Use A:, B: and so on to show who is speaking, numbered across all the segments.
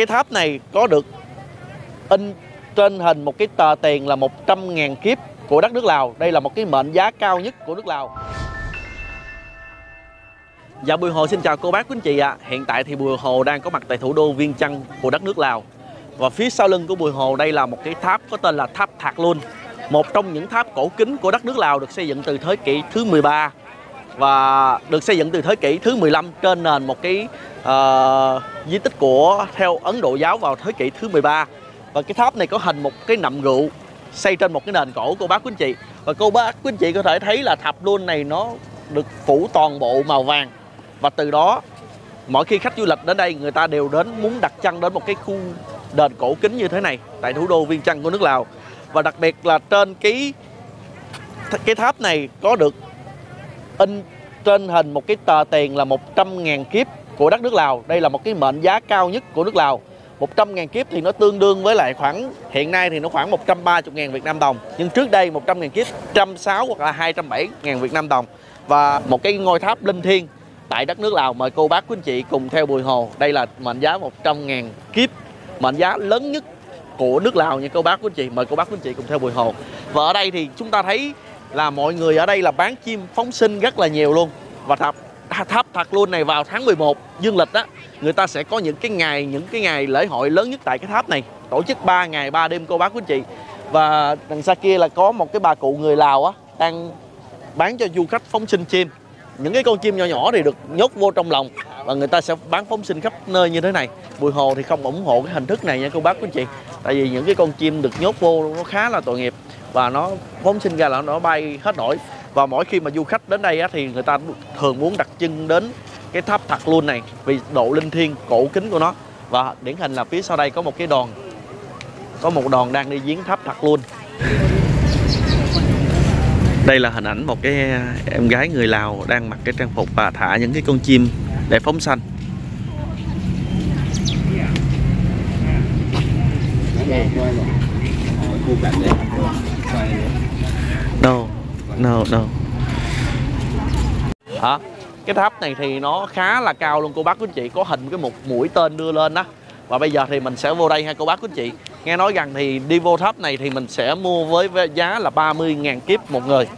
A: Cái tháp này có được in trên hình một cái tờ tiền là 100.000 kiếp của đất nước Lào. Đây là một cái mệnh giá cao nhất của nước Lào. Dạ, Bùi Hồ xin chào cô bác quý anh chị ạ. Hiện tại thì Bùi Hồ đang có mặt tại thủ đô Viêng Chăn của đất nước Lào. Và phía sau lưng của Bùi Hồ đây là một cái tháp có tên là tháp Thạc Luân. Một trong những tháp cổ kính của đất nước Lào, được xây dựng từ thế kỷ thứ 13 và được xây dựng từ thế kỷ thứ 15 trên nền một cái di tích của theo Ấn Độ giáo vào thế kỷ thứ 13. Và cái tháp này có hình một cái nậm rượu xây trên một cái nền cổ cô bác quý anh chị. Và cô bác quý anh chị có thể thấy là tháp Luân này nó được phủ toàn bộ màu vàng. Và từ đó mỗi khi khách du lịch đến đây, người ta đều đến muốn đặt chân đến một cái khu đền cổ kính như thế này tại thủ đô Viêng Chăn của nước Lào. Và đặc biệt là trên cái tháp này có được in trên hình một cái tờ tiền là 100.000 kiếp của đất nước Lào. Đây là một cái mệnh giá cao nhất của nước Lào. 100.000 kiếp thì nó tương đương với lại khoảng, hiện nay thì nó khoảng 130.000 Việt Nam đồng. Nhưng trước đây 100.000 kiếp 160 hoặc là 270.000 Việt Nam đồng. Và một cái ngôi tháp linh thiêng tại đất nước Lào. Mời cô bác quý anh chị cùng theo Bùi Hồ. Đây là mệnh giá 100.000 kiếp, mệnh giá lớn nhất của nước Lào nha cô bác quý anh chị. Mời cô bác quý anh chị cùng theo Bùi Hồ. Và ở đây thì chúng ta thấy là mọi người ở đây là bán chim phóng sinh rất là nhiều luôn. Và tháp Thạc Luân này vào tháng 11 dương lịch á, người ta sẽ có những cái ngày lễ hội lớn nhất tại cái tháp này, tổ chức 3 ngày 3 đêm cô bác quý anh chị. Và đằng xa kia là có một cái bà cụ người Lào á đang bán cho du khách phóng sinh chim. Những cái con chim nhỏ nhỏ thì được nhốt vô trong lồng và người ta sẽ bán phóng sinh khắp nơi như thế này. Bùi Hồ thì không ủng hộ cái hình thức này nha cô bác quý anh chị. Tại vì những cái con chim được nhốt vô nó khá là tội nghiệp và nó phóng sinh ra là nó bay hết nổi. Và mỗi khi mà du khách đến đây á, thì người ta thường muốn đặt chân đến cái tháp Thạc Luân này vì độ linh thiêng cổ kính của nó. Và điển hình là phía sau đây có một cái đoàn, có một đoàn đang đi viếng tháp Thạc Luân. Đây là hình ảnh một cái em gái người Lào đang mặc cái trang phục và thả những cái con chim để phóng sanh. No. Cái tháp này thì nó khá là cao luôn cô bác quý anh chị, có hình cái một mũi tên đưa lên đó. Và bây giờ thì mình sẽ vô đây ha cô bác quý anh chị. Nghe nói rằng thì đi vô tháp này thì mình sẽ mua với giá là 30.000 kiếp một người.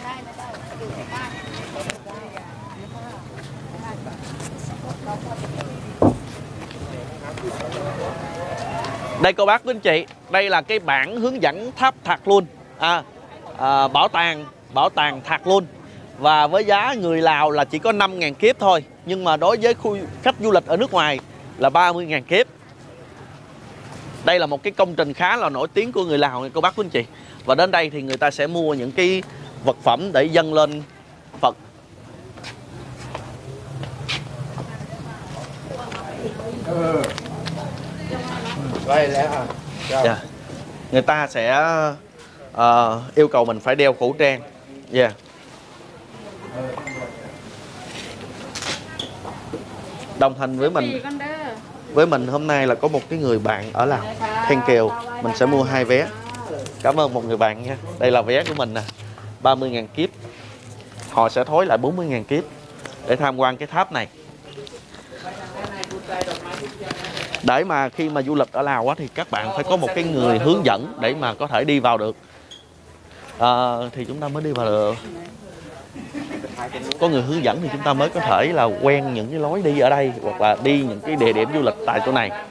A: Đây cô bác quý anh chị, đây là cái bảng hướng dẫn tháp Thạc Luân, bảo tàng Thạc Luân. Và với giá người Lào là chỉ có 5.000 kiếp thôi. Nhưng mà đối với khu khách du lịch ở nước ngoài là 30.000 kiếp. Đây là một cái công trình khá là nổi tiếng của người Lào nha cô bác quý anh chị. Và đến đây thì người ta sẽ mua những cái vật phẩm để dâng lên Phật. Người ta sẽ yêu cầu mình phải đeo khẩu trang. Đồng hành với mình hôm nay là có một cái người bạn ở Lào, Khen Kiều. Mình sẽ mua 2 vé. Cảm ơn một người bạn nha. Đây là vé của mình nè, 30.000 kiếp. Họ sẽ thối lại 40.000 kiếp để tham quan cái tháp này. Để mà khi mà du lịch ở Lào á, thì các bạn phải có một cái người hướng dẫn để mà có thể đi vào được. Thì chúng ta mới đi vào được. Có người hướng dẫn thì chúng ta mới có thể là quen những cái lối đi ở đây hoặc là đi những cái địa điểm du lịch tại chỗ này.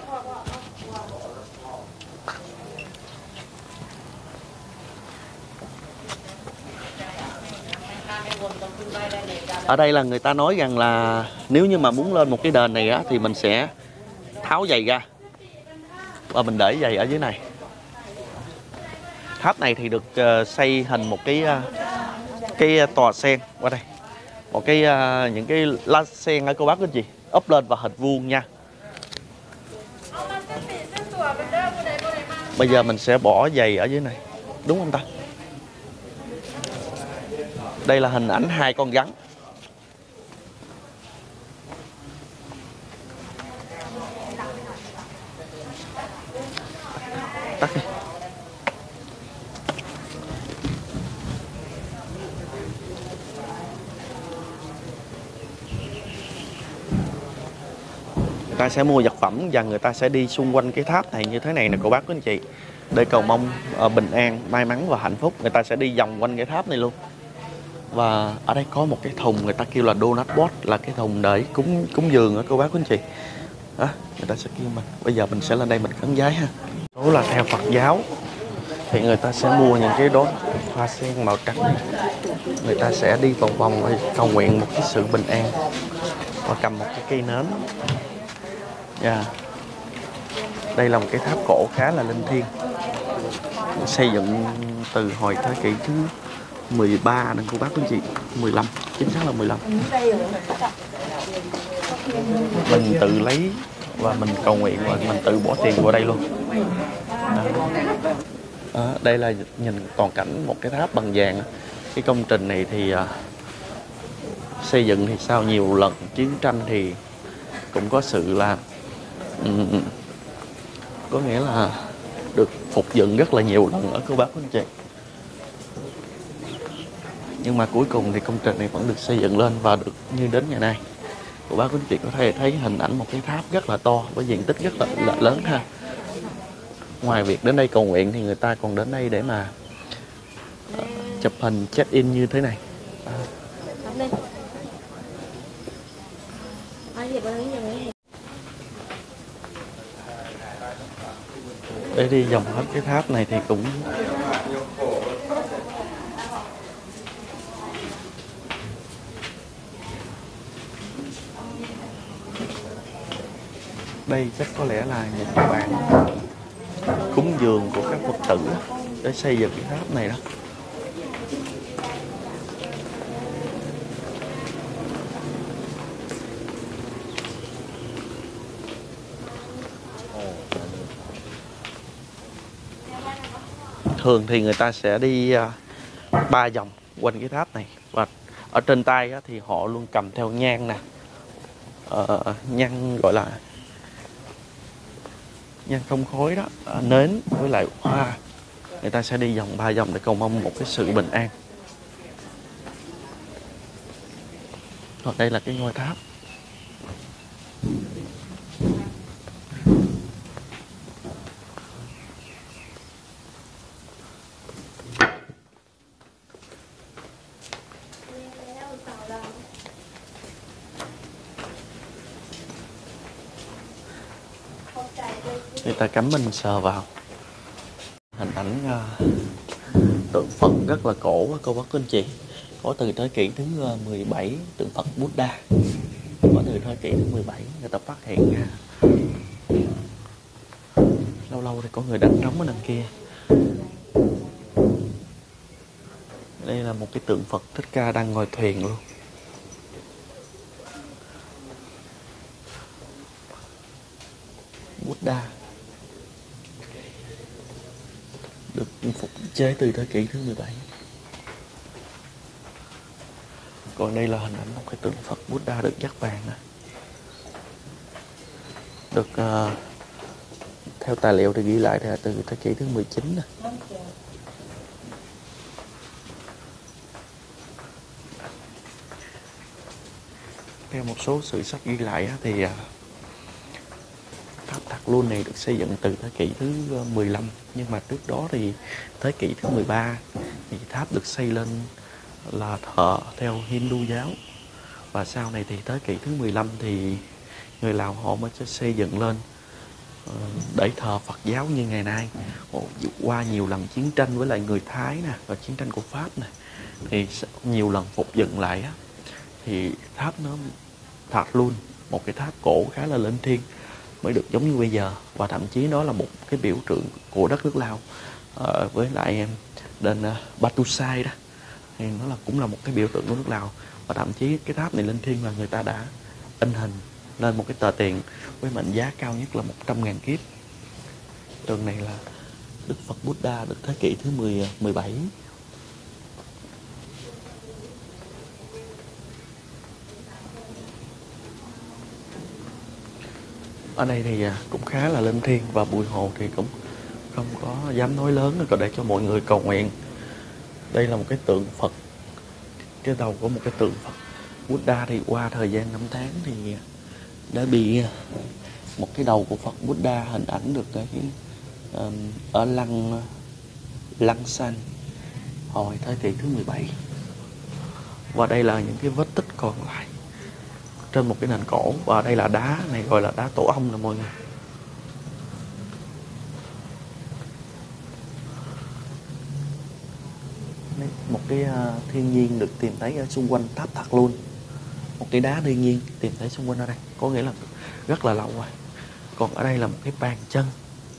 A: Ở đây là người ta nói rằng là nếu như mà muốn lên một cái đền này á, thì mình sẽ tháo giày ra và mình để giày ở dưới này. Tháp này thì được xây hình một cái tòa sen qua đây, một cái những cái lá sen ở cô bác quý anh chị ốp lên và hình vuông nha. Bây giờ mình sẽ bỏ giày ở dưới này, đúng không ta? Đây là hình ảnh 2 con rắn. Tắt đi. Người ta sẽ mua vật phẩm và người ta sẽ đi xung quanh cái tháp này như thế này nè cô bác quý anh chị, để cầu mong bình an, may mắn và hạnh phúc. Người ta sẽ đi vòng quanh cái tháp này luôn. Và ở đây có một cái thùng người ta kêu là donut box, là cái thùng để cúng dường á cô bác quý anh chị. Đó, người ta sẽ kêu mình. Bây giờ mình sẽ lên đây mình khấn vái ha. Đó là theo Phật giáo thì người ta sẽ mua những cái đó hoa sen màu trắng này. Người ta sẽ đi vòng vòng để cầu nguyện một cái sự bình an và cầm một cái cây nến. Đây là một cái tháp cổ khá là linh thiêng, xây dựng từ hồi thế kỷ thứ 13 nè cô bác quý anh chị, 15, chính xác là 15. Mình tự lấy và mình cầu nguyện và mình tự bỏ tiền vào đây luôn. Đây là nhìn toàn cảnh một cái tháp bằng vàng. Cái công trình này thì xây dựng thì sau nhiều lần chiến tranh thì cũng có sự là có nghĩa là được phục dựng rất là nhiều lần ở cô bác quý anh chị. Nhưng mà cuối cùng thì công trình này vẫn được xây dựng lên và được như đến ngày nay. Cô bác quý anh chị có thể thấy hình ảnh một cái tháp rất là to với diện tích rất là lớn ha. Ngoài việc đến đây cầu nguyện thì người ta còn đến đây để mà chụp hình check in như thế này. Để đi vòng hết cái tháp này thì cũng đây chắc có lẽ là những cái bàn cúng dường của các Phật tử để xây dựng cái tháp này đó. Thường thì người ta sẽ đi 3 vòng quanh cái tháp này, và ở trên tay thì họ luôn cầm theo nhang nè, nhang gọi là nhang không khói đó, nến với lại hoa. Người ta sẽ đi vòng 3 vòng để cầu mong một cái sự bình an. Còn đây là cái ngôi tháp. Người ta cắm mình sờ vào hình ảnh tượng Phật rất là cổ cô bác quý anh chị, có từ thế kỷ thứ 17, tượng Phật Buddha có từ thế kỷ thứ 17. Người ta phát hiện ra lâu lâu thì có người đánh trống ở đằng kia. Đây là một cái tượng Phật Thích Ca đang ngồi thuyền luôn. Buddha được phục chế từ thế kỷ thứ 17. Còn đây là hình ảnh một cái tượng Phật Buddha được dắt vàng nè. Được theo tài liệu thì ghi lại là từ thế kỷ thứ 19 nè. Theo một số sử sách ghi lại thì tháp Thạc Luân này được xây dựng từ thế kỷ thứ 15, nhưng mà trước đó thì thế kỷ thứ 13 thì tháp được xây lên là thờ theo Hindu giáo, và sau này thì thế kỷ thứ 15 thì người Lào họ mới xây dựng lên để thờ Phật giáo như ngày nay. Qua nhiều lần chiến tranh với lại người Thái nè, và chiến tranh của Pháp nè, thì nhiều lần phục dựng lại á, thì tháp nó Thạc Luân, một cái tháp cổ khá là linh thiêng, mới được giống như bây giờ. Và thậm chí đó là một cái biểu tượng của đất nước Lào với lại đền Batu Sai đó, thì nó cũng là một cái biểu tượng của nước Lào. Và thậm chí cái tháp này linh thiêng là người ta đã in hình lên một cái tờ tiền với mệnh giá cao nhất là 100.000 kiếp. Tượng này là Đức Phật Buddha được thế kỷ thứ 17. Ở đây thì cũng khá là linh thiêng, và Bùi Hồ thì cũng không có dám nói lớn để cho mọi người cầu nguyện. Đây là một cái tượng Phật, cái đầu của một cái tượng Phật Buddha thì qua thời gian năm tháng thì đã bị một cái đầu của Phật Buddha hình ảnh được ở lăng Lăng Xanh hồi thế kỷ thứ 17. Và đây là những cái vết tích còn lại trên một cái nền cổ, và đây là đá này gọi là đá tổ ong nè mọi người. Đây, một cái thiên nhiên được tìm thấy ở xung quanh tháp Thạc Luân, một cái đá thiên nhiên tìm thấy xung quanh ở đây, có nghĩa là rất là lâu rồi. Còn ở đây là một cái bàn chân.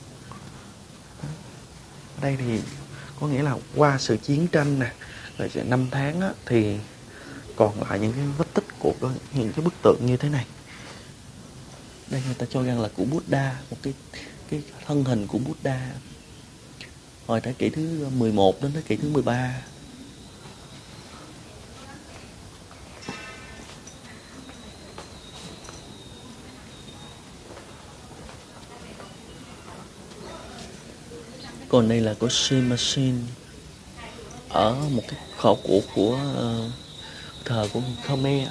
A: Ở đây thì có nghĩa là qua sự chiến tranh nè, rồi năm tháng á, thì còn lại những cái vết tích của những cái bức tượng như thế này. Đây người ta cho rằng là của Buddha, một cái thân hình của Buddha hồi thế kỷ thứ 11 đến thế kỷ thứ 13. Còn đây là của Shimashin ở một cái khảo cổ của thờ của Khmer.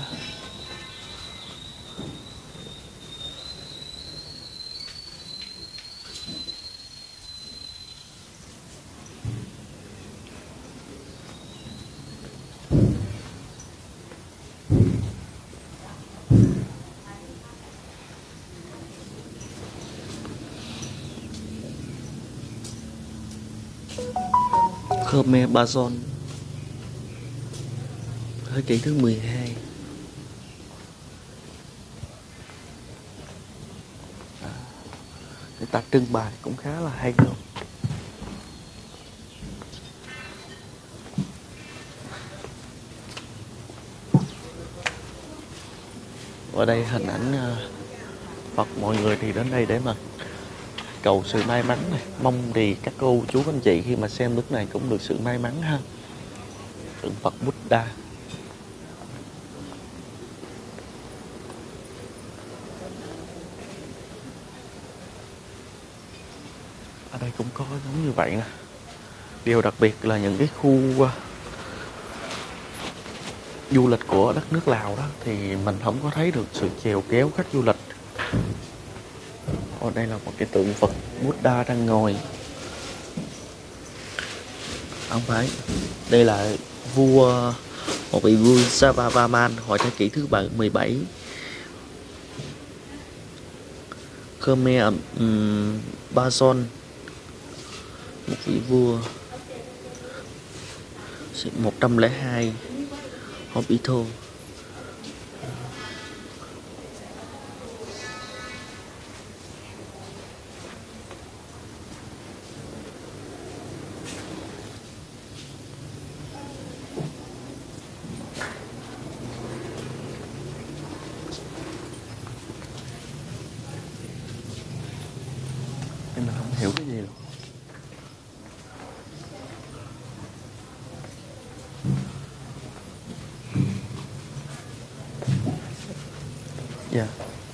A: Khmer Bazon thế kỷ thứ 12. Người ta trưng bày cũng khá là hay luôn. Ở đây hình ảnh Phật, mọi người thì đến đây để mà cầu sự may mắn này. Mong thì các cô chú anh chị khi mà xem lúc này cũng được sự may mắn ha. Tượng Phật Buddha. Ở đây cũng có giống như vậy nè. Điều đặc biệt là những cái khu du lịch của đất nước Lào đó thì mình không có thấy được sự chèo kéo khách du lịch. Ở đây là một cái tượng Phật Buddha đang ngồi. Không phải, đây là một vị vua Savatvaman hồi thế kỷ thứ 17. Khmer Bazon, một vị vua 102 Hobbito. Mình không hiểu cái gì luôn. Dạ.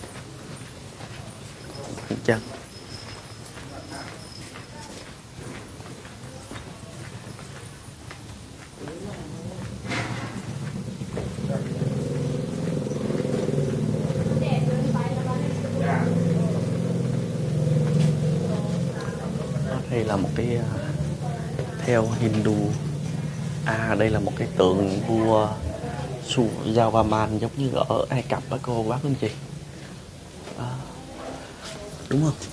A: Chăng. Đây là một cái theo Hindu. Đây là một cái tượng vua Yavaman giống như ở Ai Cập đó cô bác anh chị. Đúng không?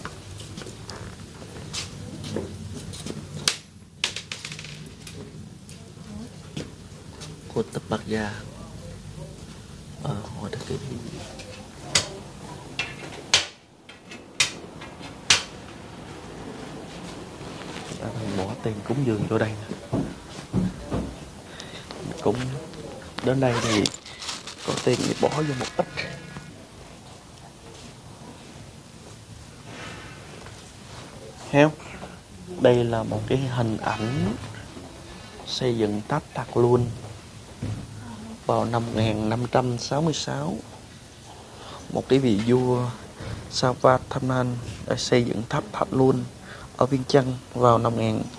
A: Của Tập Bạc Gia hồi thế kỷ. Bỏ tiền cúng dường vô đây nè. Cũng đến đây thì có tiền thì bỏ vô một ít. Heo. Đây là một cái hình ảnh xây dựng tháp Thạc Luân vào năm 1566. Một cái vị vua Savatvaman đã xây dựng tháp Thạc Luân ở Viêng Chăn vào năm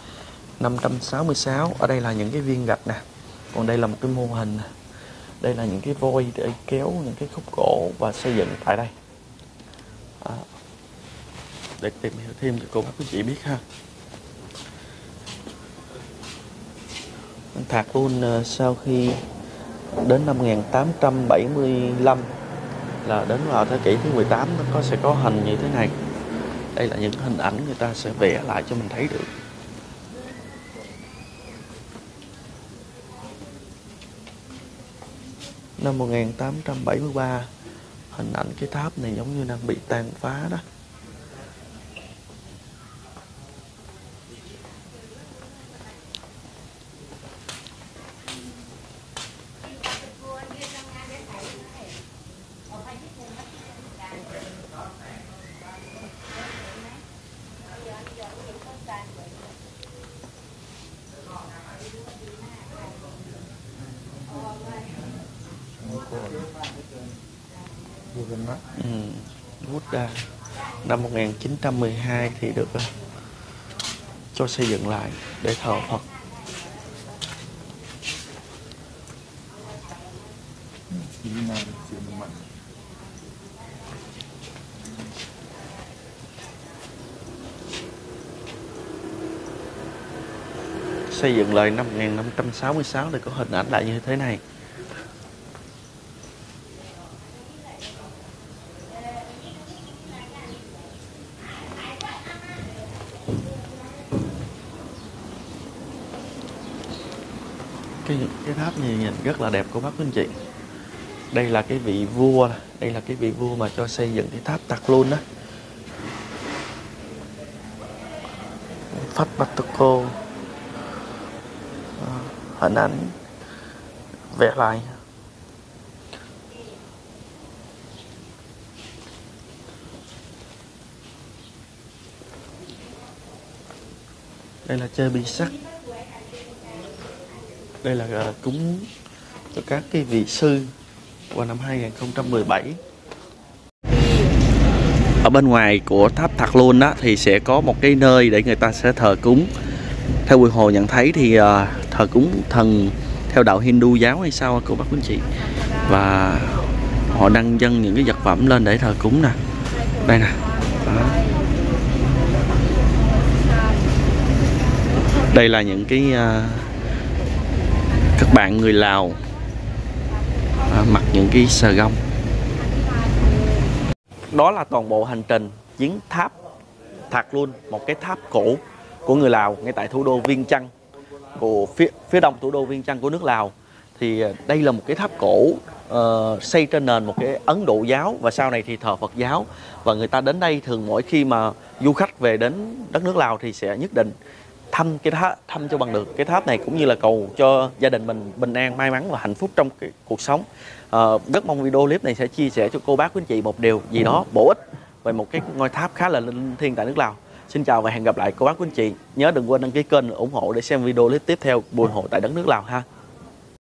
A: 1566. Ở đây là những cái viên gạch nè. Còn đây là một cái mô hình. Đây là những cái vôi để kéo những cái khúc gỗ và xây dựng tại đây. để tìm hiểu thêm cho cô bác quý chị biết ha. Thạc Luôn sau khi đến năm 1875 là đến vào thế kỷ thứ 18 nó sẽ có hình như thế này. Đây là những hình ảnh người ta sẽ vẽ lại cho mình thấy được. Năm 1873, hình ảnh cái tháp này giống như đang bị tàn phá đó. Buddha năm 1912 thì được cho xây dựng lại để thờ Phật. Xây dựng lại năm 1566 thì có hình ảnh lại như thế này. Cái tháp này nhìn rất là đẹp cô bác quý anh chị. Đây là cái vị vua, đây là cái vị vua mà cho xây dựng cái tháp Thạc Luôn đó. Phách Batoko, hình ảnh vẽ lại. Đây là chơi bi sắt. Đây là cúng cho các cái vị sư vào năm 2017. Ở bên ngoài của tháp Thạc Luôn đó thì sẽ có một cái nơi để người ta sẽ thờ cúng. Theo Bùi Hồ nhận thấy thì thờ cúng thần theo đạo Hindu giáo hay sao cô bác quý anh chị. Và họ đang dâng những cái vật phẩm lên để thờ cúng nè. Đây nè. Đó. Đây là những cái các bạn người Lào mặc những cái sờ gông. Đó là toàn bộ hành trình viếng tháp Thạc Luôn, một cái tháp cổ của người Lào ngay tại thủ đô Viêng Chăn, của phía đông thủ đô Viêng Chăn của nước Lào. Thì đây là một cái tháp cổ xây trên nền một cái Ấn Độ giáo và sau này thì thờ Phật giáo. Và người ta đến đây thường mỗi khi mà du khách về đến đất nước Lào thì sẽ nhất định thăm cái tháp, thăm cho bằng được cái tháp này, cũng như là cầu cho gia đình mình bình an, may mắn và hạnh phúc trong cái cuộc sống. Rất mong video clip này sẽ chia sẻ cho cô bác quý anh chị một điều gì đó bổ ích về một cái ngôi tháp khá là linh thiêng tại nước Lào. Xin chào và hẹn gặp lại cô bác quý anh chị. Nhớ đừng quên đăng ký kênh ủng hộ để xem video clip tiếp theo Bùi Hồ tại đất nước Lào ha.